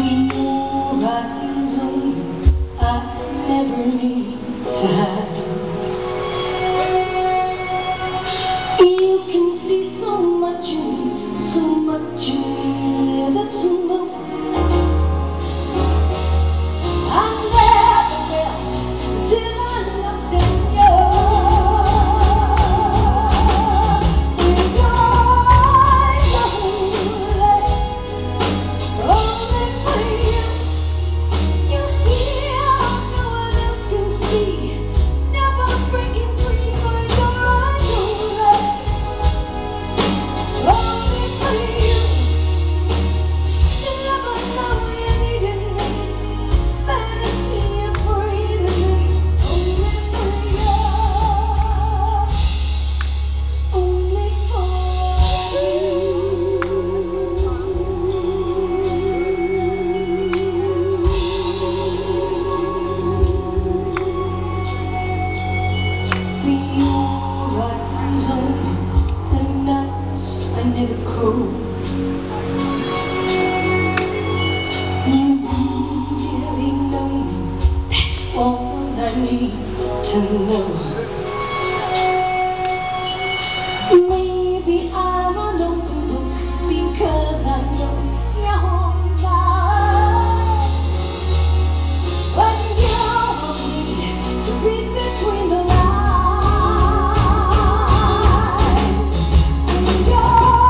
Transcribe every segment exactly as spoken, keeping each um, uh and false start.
Maybe I'm an open book because I know you're mine. When you want me to read between the lines, and you're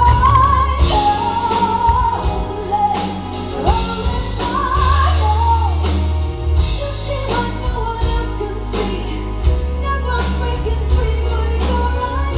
lonely, lonely fire. You see what no one else can see. Never breaking free when you're right.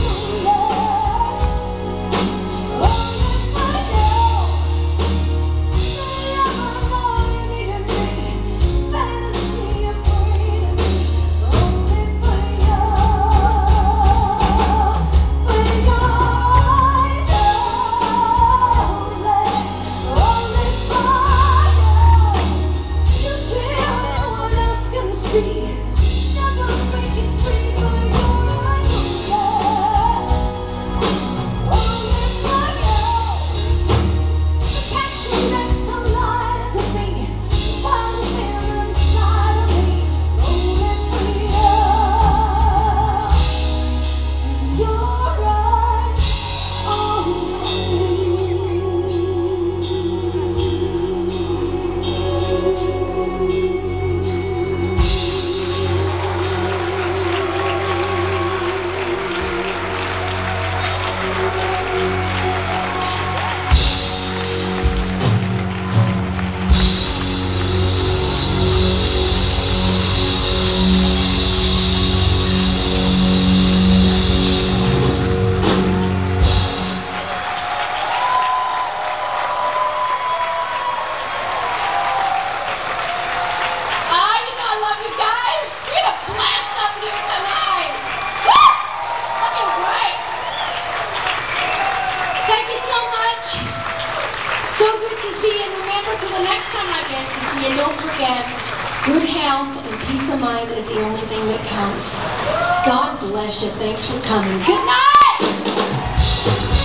And don't forget, good health and peace of mind is the only thing that counts. God bless you. Thanks for coming. Good night!